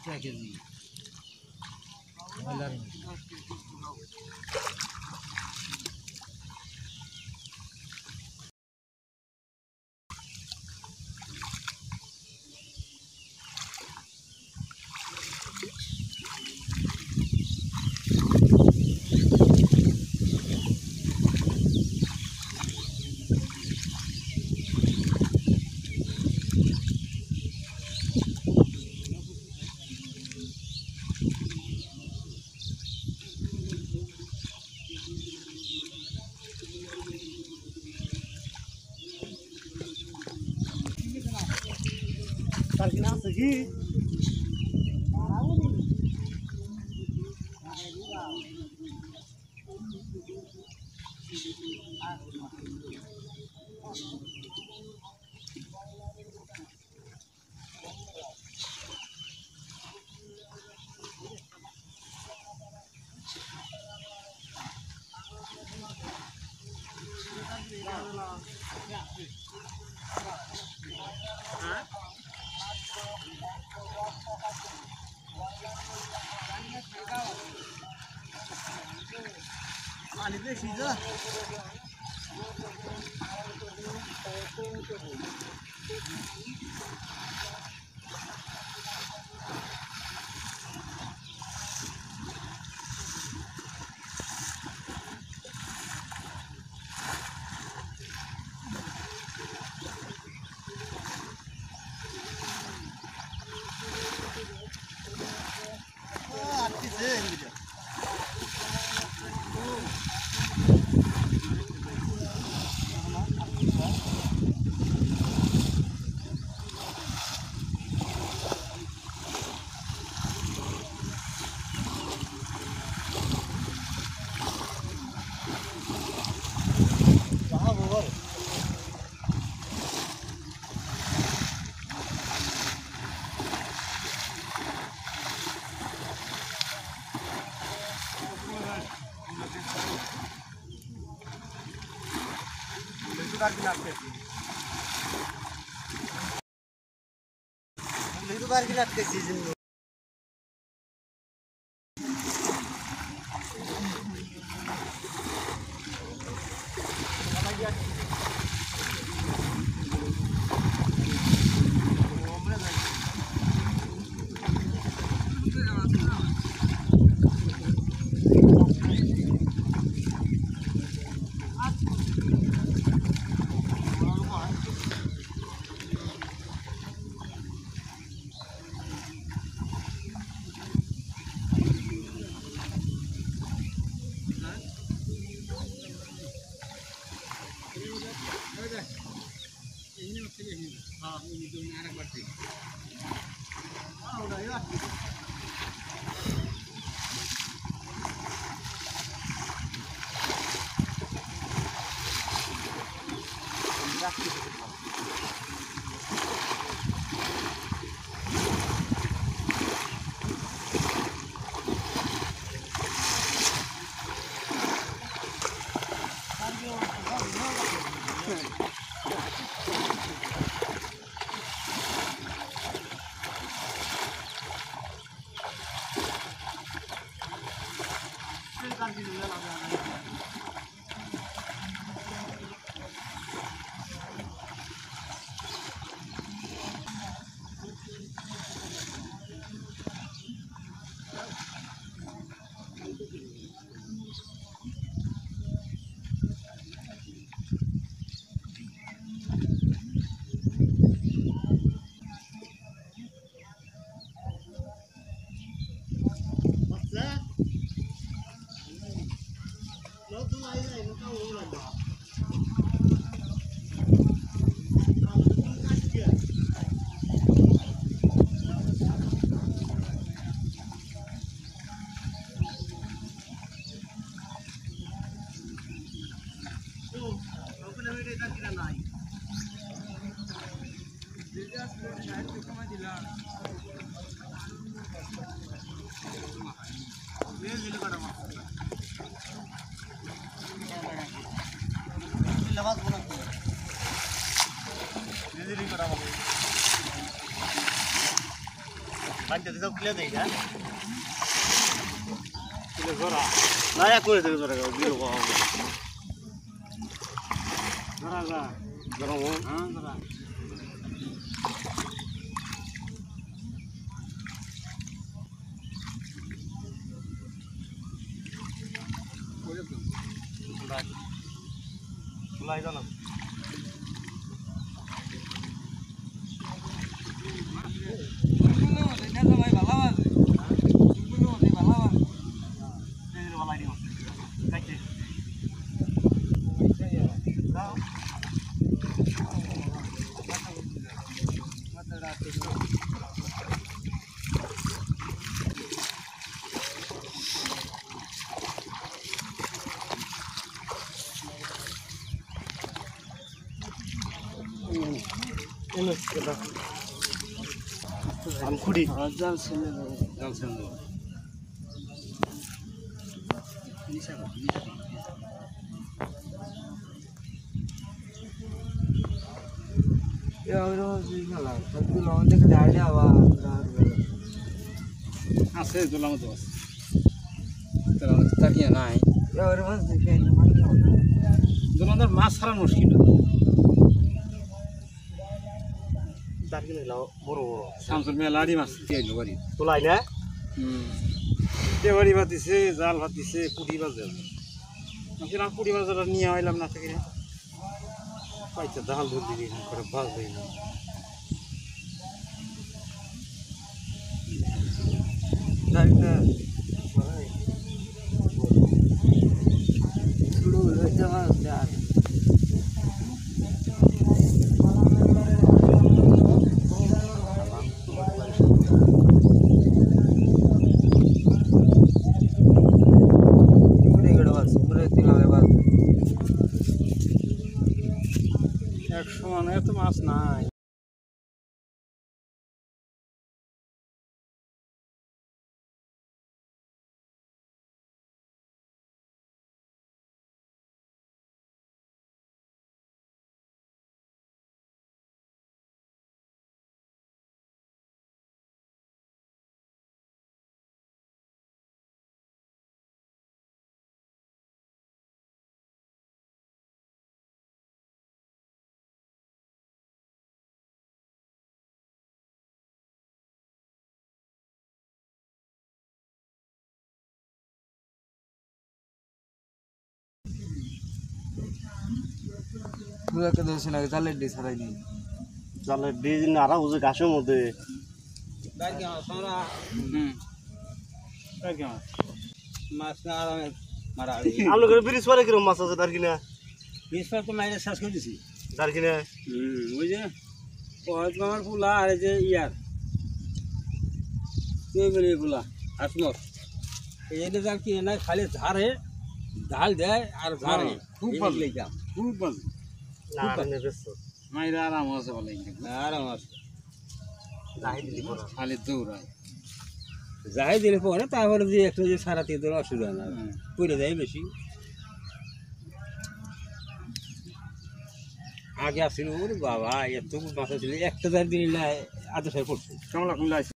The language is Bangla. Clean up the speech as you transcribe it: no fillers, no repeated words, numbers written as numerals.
টাকা কেজি ব্রয়লার তার কিনা আছে কি पानी बेसी छ পানিতে সব ক্লিয়ার দেই না কিলো জোড়া না এক করে দেবে জোরে বিরো বাবা জোড়া যা গরম হ্যাঁ জোড়া চুলাই জানো আমি খুঁড়ি জাল ছেলে জাল ছেড়ে দেবো আছে দোলাম তো আছে তাকিয়ে নাই দোলাদের মাছ ছাড়া মুশকিল তার কিনে লাও বড় বড় শামসুল মিয়া লাড়ি মাছ দিয়ে বাড়ি তোলাই না বাড়ি ভাতিছে জাল ভাতিছে পুঁটি বাজার আমি পুঁটি বাজারটা নিয়ে আইলাম না থেকে পাইছে জাল ধরে দিবি করে বাজ দিই না একশো মানে তো মাছ নাই জালের ডিজ নাড়া বুঝে ঘাসের মধ্যে মাছ না আরামে মারা আলু করে ব্রিজ পরে কিরম মাছ আছে তার কিনা বিশ পার তো মাইরে শেষ করে দিছি তার কিনা ওই যে হয়তো আমার ফুলা আর এই যে ইয়ার তুই বলি ফুলা আসমর এই জাল কিনে না খালি ঝাড়ে ঢাল দেয় আর ঝাড়ে খুব ভালো খুব ভালো না ব্যস্ত মাইরা আরাম আছে বলে আরাম আছে যাই দিলি পরে খালি দৌড়ায় যাই দিলে পরে তারপরে যে একটা যে সারা দিয়ে দেওয়ার অসুবিধা না পড়ে যায় বেশি আগে আসছিল ওরে বাবা এত মাছ ছিল একটা জাল দিলে আধা সার পড়ছে কমলা কুমলা আছে